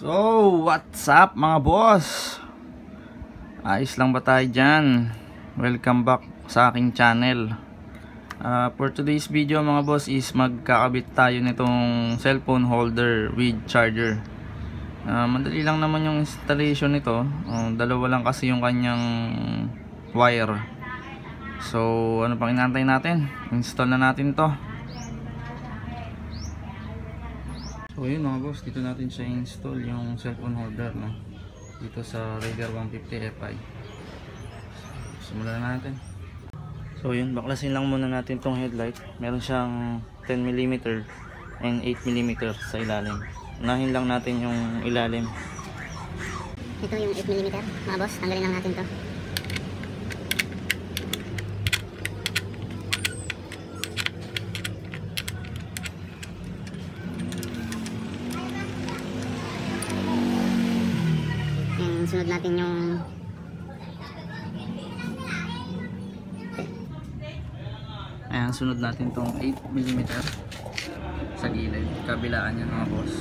So, what's up mga boss? Ayos lang ba tayo dyan? Welcome back sa aking channel. For today's video mga boss is magkakabit tayo nitong cellphone holder with charger. Madali lang naman yung installation nito. Dalawa lang kasi yung kanyang wire. So, ano pang inaantay natin? Install na natin to. So yun mga boss, dito natin siya install yung cellphone holder, no? Dito sa Raider 150 Fi. Simulan na natin. So yun, baklasin lang muna natin tong headlight. Meron siyang 10mm and 8mm sa ilalim. Unahin lang natin yung ilalim. Ito yung 8mm mga boss, tanggalin lang natin to. Sunod natin yung ayan, sunod natin tong 8mm sa gilid, kabilaan yan mga boss.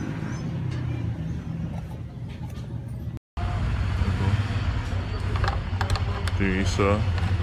Isa.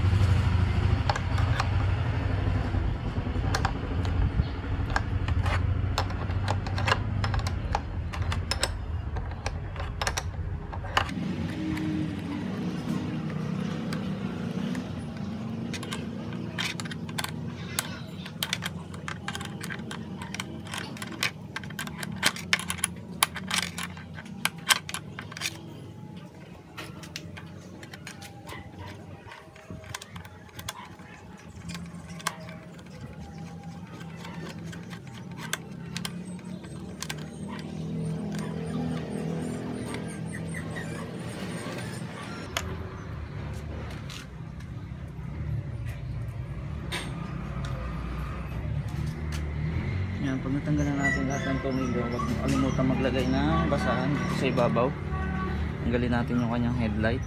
Yan, pag natanggalan natin lahat ng tornilyo, huwag kalimutan maglagay ng basahan sa ibabaw. Tanggalin natin yung kanyang headlight.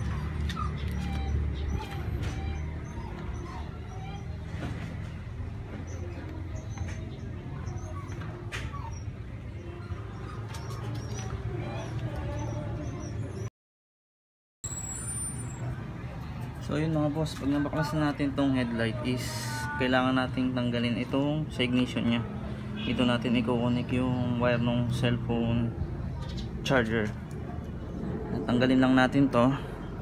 So yun mga boss, pag nabaklasan natin tong headlight is kailangan nating tanggalin itong sa ignition nya. Dito natin i-connect yung wire ng cellphone charger. Tanggalin lang natin to.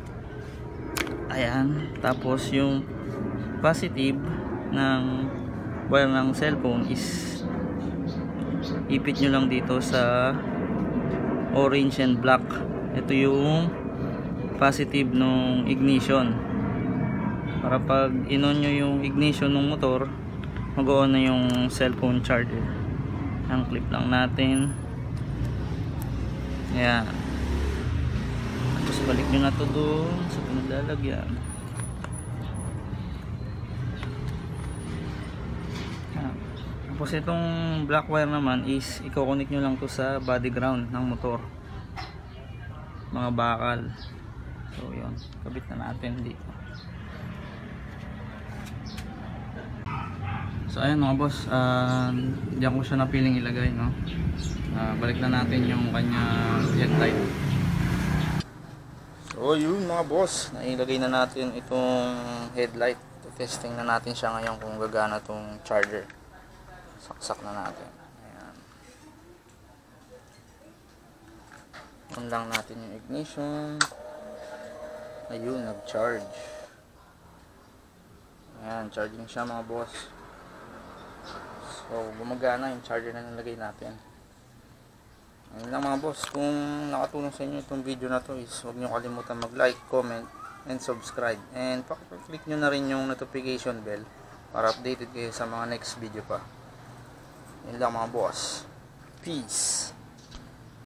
Ayan, tapos yung positive ng wire ng cellphone is ipit nyo lang dito sa orange and black. Ito yung positive ng ignition, para pag in-on nyo yung ignition ng motor, mag-on na yung cellphone charger. Ang clip lang natin. Ayan. Tapos balik nyo na to doon sa pinaglalagyan. Ayan. Tapos itong black wire naman is i-connect nyo lang to sa body ground ng motor, mga bakal. So yun, kabit na natin dito. So ayan mga boss, diyan ko siya napiling ilagay, no? Balik na natin yung kanya headlight. So yun mga boss, nailagay na natin itong headlight. Testing na natin siya ngayon kung gagana itong charger. Saksak na natin. Ayan. On lang natin yung ignition. Ayun, nag-charge. Ayan, charging siya mga boss. So, gumagana yung charger na nilagay natin. Ayun lang mga boss. Kung nakatulong sa inyo itong video na to is huwag nyo kalimutan mag-like, comment, and subscribe. And pakiclick nyo na rin yung notification bell para updated kayo sa mga next video pa. Ayun lang mga boss. Peace!